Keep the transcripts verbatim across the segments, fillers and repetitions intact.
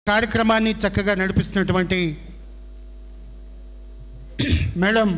కార్యక్రమాన్ని చక్కగా నడిపిస్తున్నటువంటి మేడం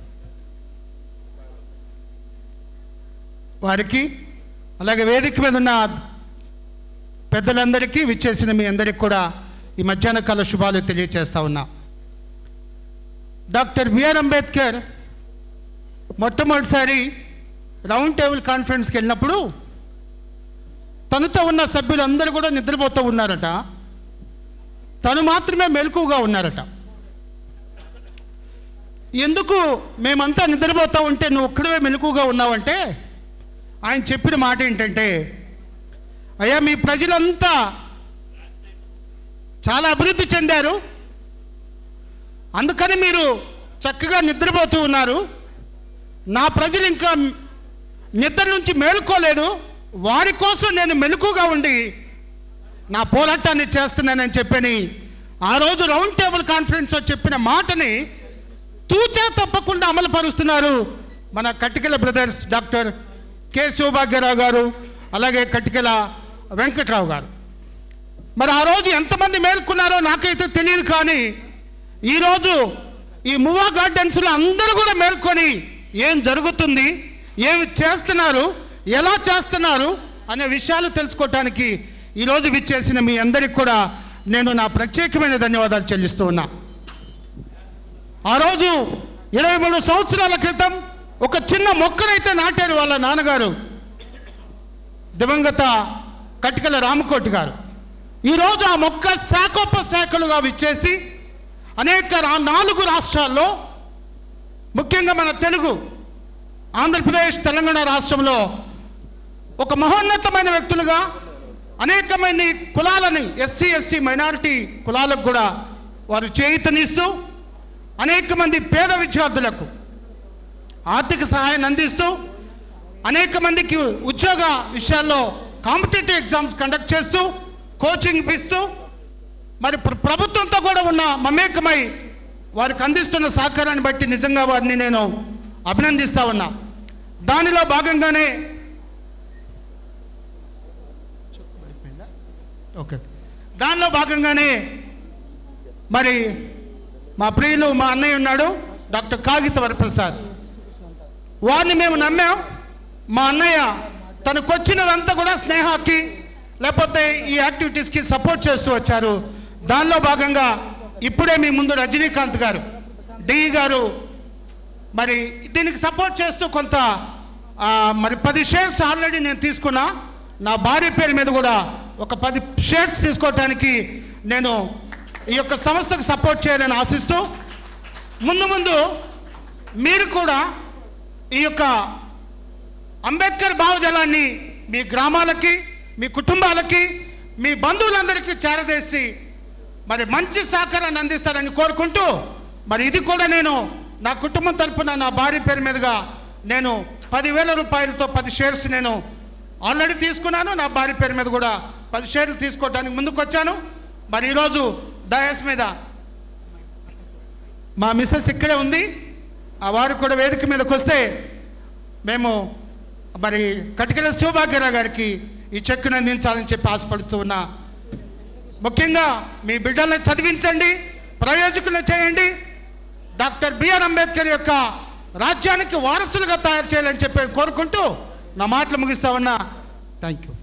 వారికి, అలాగే వేదిక మీద ఉన్న పెద్దలందరికీ, విచ్చేసిన మీ అందరికీ కూడా ఈ మధ్యాహ్న కాల శుభాలు తెలియజేస్తా ఉన్నా. డాక్టర్ బిఆర్ అంబేద్కర్ మొట్టమొదటిసారి రౌండ్ టేబుల్ కాన్ఫరెన్స్కి వెళ్ళినప్పుడు తనతో ఉన్న సభ్యులందరూ కూడా నిద్రపోతూ ఉన్నారట, తను మాత్రమే మెలకువగా ఉన్నారట. ఎందుకు మేమంతా నిద్రపోతూ ఉంటే నువ్వు ఒక్కడవే మెలకువగా ఉన్నావంటే ఆయన చెప్పిన మాట ఏంటంటే, అయ్యా మీ ప్రజలంతా చాలా అభివృద్ధి చెందారు, అందుకని మీరు చక్కగా నిద్రపోతూ ఉన్నారు. నా ప్రజలు ఇంకా నిద్ర నుంచి మేలుకోలేదు, వారి కోసం నేను మెలకుగా ఉండి నా పోరాటాన్ని చేస్తున్నానని చెప్పని ఆ రోజు రౌండ్ టేబుల్ కాన్ఫరెన్స్లో చెప్పిన మాటని తూచా తప్పకుండా అమలు పరుస్తున్నారు మన Katikala brothers doctor K Soubhagyarao గారు, అలాగే కటికల వెంకట్రావు గారు. మరి ఆ రోజు ఎంతమంది మేల్కొన్నారో నాకైతే తెలియదు, కానీ ఈరోజు ఈ మూవా గార్డెన్స్లో అందరూ కూడా మేల్కొని ఏం జరుగుతుంది, ఏమి చేస్తున్నారు, ఎలా చేస్తున్నారు అనే విషయాలు తెలుసుకోవటానికి ఈరోజు విచ్చేసిన మీ అందరికి కూడా నేను నా ప్రత్యేకమైన ధన్యవాదాలు చెల్లిస్తూ ఉన్నా. ఆ రోజు ఇరవై మూడు సంవత్సరాల క్రితం ఒక చిన్న మొక్కనైతే నాటారు వాళ్ళ నాన్నగారు దివంగత కటికల రామకోటి గారు. ఈరోజు ఆ మొక్క శాఖోపశాఖలుగా విచ్చేసి అనేక నాలుగు రాష్ట్రాల్లో, ముఖ్యంగా మన తెలుగు ఆంధ్రప్రదేశ్ తెలంగాణ రాష్ట్రంలో ఒక మహోన్నతమైన వ్యక్తులుగా అనేకమైన కులాలని, ఎస్సీ ఎస్టీ మైనారిటీ కులాలకు కూడా వారు చేయూతనిస్తూ అనేక మంది పేద విద్యార్థులకు ఆర్థిక సహాయాన్ని అందిస్తూ అనేక మందికి ఉద్యోగ విషయాల్లో కాంపిటేటివ్ ఎగ్జామ్స్ కండక్ట్ చేస్తూ కోచింగ్ ఇస్తూ మరి ప్రభుత్వంతో కూడా ఉన్న మమేకమై వారికి అందిస్తున్న సహకారాన్ని బట్టి నిజంగా వారిని నేను అభినందిస్తా ఉన్నా. దానిలో భాగంగానే ఓకే దానిలో భాగంగానే మరి మా ప్రియులు మా అన్నయ్య ఉన్నాడు డాక్టర్ కాగిత వరప్రసాద్, వారిని మేము నమ్మాం. మా అన్నయ్య తనకు వచ్చినదంతా కూడా స్నేహాకి లేకపోతే ఈ యాక్టివిటీస్కి సపోర్ట్ చేస్తూ వచ్చారు. దానిలో భాగంగా ఇప్పుడే మీ ముందు రజనీకాంత్ గారు డిఈ గారు మరి దీనికి సపోర్ట్ చేస్తూ కొంత మరి పది షేర్స్ ఆల్రెడీ నేను తీసుకున్నా. నా భార్య పేరు మీద కూడా ఒక పది షేర్స్ తీసుకోవటానికి నేను ఈ యొక్క సంస్థకు సపోర్ట్ చేయాలని ఆశిస్తూ, ముందు ముందు మీరు కూడా ఈ యొక్క అంబేద్కర్ భావజాలాన్ని మీ గ్రామాలకి, మీ కుటుంబాలకి, మీ బంధువులందరికీ చేరదేసి మరి మంచి సహకారాన్ని అందిస్తారని కోరుకుంటూ, మరి ఇది కూడా నేను నా కుటుంబం తరఫున నా భార్య పేరు మీదుగా నేను పదివేల రూపాయలతో పది షేర్స్ నేను ఆల్రెడీ తీసుకున్నాను. నా భార్య పేరు మీద కూడా పది షేర్లు తీసుకోవడానికి ముందుకు వచ్చాను. మరి ఈరోజు డయాస్ మీద మా మిస్సెస్ ఇక్కడే ఉంది, ఆ వారు కూడా వేదిక మీదకి వస్తే మేము మరి కటికల సౌభాగ్యరావు గారికి ఈ చెక్కును అందించాలని చెప్పి ఆశపడుతూ ఉన్నా. ముఖ్యంగా మీ బిడ్డల్ని చదివించండి, ప్రయోజకులు చేయండి, డాక్టర్ బిఆర్ అంబేద్కర్ యొక్క రాజ్యానికి వారసులుగా తయారు చేయాలని చెప్పి కోరుకుంటూ నా మాటలు ముగిస్తా ఉన్నా. Thank you.